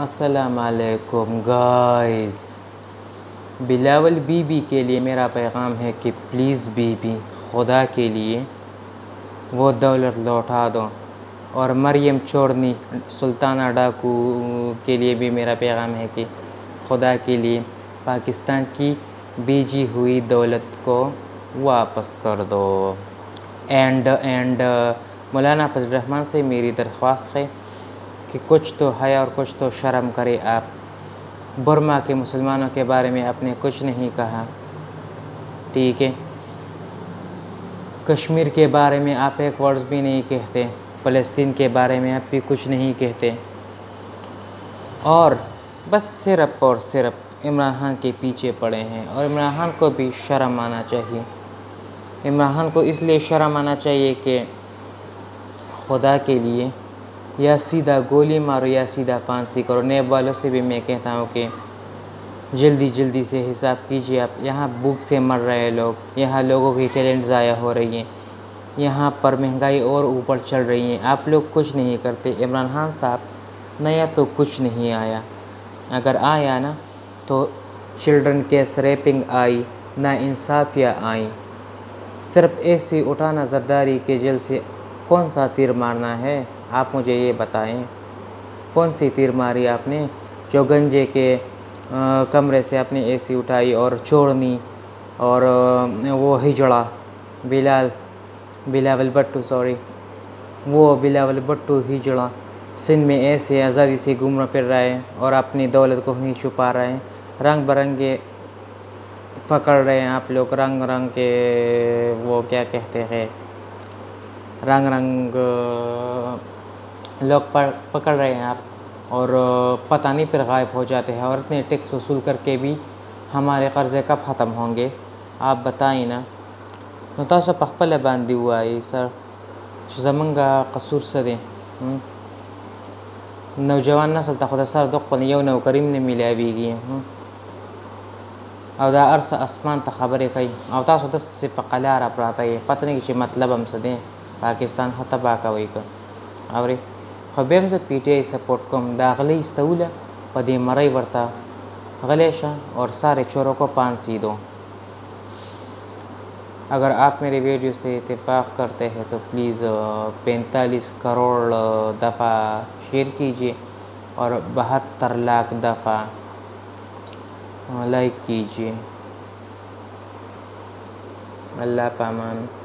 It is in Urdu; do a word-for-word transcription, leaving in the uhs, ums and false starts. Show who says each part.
Speaker 1: السلام علیکم گائز، بلاول بی بی کے لیے میرا پیغام ہے کہ پلیز بی بی خدا کے لیے وہ دولت لوٹا دو، اور مریم چورنی سلطانہ ڈاکو کے لیے بھی میرا پیغام ہے کہ خدا کے لیے پاکستان کی بیجی ہوئی دولت کو واپس کر دو۔ اینڈ اینڈ مولانا فضل الرحمان سے میری درخواست ہے کہ کچھ تو حیا اور کچھ تو شرم کرے آپ۔ برما کے مسلمانوں کے بارے میں آپ نے کچھ نہیں کہا، ٹھیک ہے؟ کشمیر کے بارے میں آپ ایک ورڈز بھی نہیں کہتے، فلسطین کے بارے میں آپ بھی کچھ نہیں کہتے، اور بس صرف اور صرف عمران خان کے پیچھے پڑے ہیں۔ اور عمران خان کو بھی شرم آنا چاہیے۔ عمران خان کو اس لیے شرم آنا چاہیے کہ خدا کے لیے یا سیدھا گولی مارو یا سیدھا پھانسی کرو۔ نیب والوں سے بھی میں کہتا ہوں کہ جلدی جلدی سے حساب کیجیے آپ۔ یہاں بھوک سے مر رہے لوگ، یہاں لوگوں کی ٹیلنٹ ضائع ہو رہی ہیں، یہاں پر مہنگائی اور اوپر چڑھ رہی ہیں، آپ لوگ کچھ نہیں کرتے۔ عمران خان صاحب نیا تو کچھ نہیں آیا، اگر آیا نا تو چلڈرن کیس ریپنگ آئی، نا انصافیاں آئیں۔ صرف ایسی اٹھانا زرداری کے جیل سے کون سا تیر مارنا ہے، آپ مجھے یہ بتائیں۔ کون سی تیر ماری آپ نے؟ جو گنجے کے کمرے سے اپنی اے سی اٹھائی، اور چورنی اور وہ ہجڑا بلال بلاول بھٹو سوری وہ بلاول بھٹو ہجڑا سندھ میں ایسے آزادی سے گھوم پھر رہے ہیں اور اپنی دولت کو ہی چھپا رہے ہیں۔ رنگ برنگے پکڑ رہے ہیں آپ لوگ، رنگ رنگ کے وہ کیا کہتے ہیں، رنگ رنگ لوگ پکڑ رہے ہیں آپ، اور پتہ نہیں پھر غائب ہو جاتے ہیں، اور اتنے ٹیکس وصول کر کے بھی ہمارے قرضے کب ختم ہوں گے آپ بتائیں نا۔ نو تاسو پخپل باندې وایي سر چې زمونږ قصور څه دی؟ نوجوان نسل ته خو د سر دق یو نوکري نه میلاویږي، او دا ارس اسمان ته خبرې کوي، او تاسو داسې په قلاره پراته یې، پته نه چې مطلب هم څه دی، پاکستان خو تباه کوئ که اورې. خو بیا هم زه پی ټی آی سپورټ کوم، دا غلۍ ایستوله په دې مرۍ ورته غلی شه اور سارے چوروں کو پھانسی دو۔ اگر آپ میرے ویڈیو سے اتفاق کرتے ہیں تو پلیز پینتالیس کروڑ دفعہ شیئر کیجیے اور بہتر لاکھ دفعہ لائک کیجیے۔ اللہ پامان۔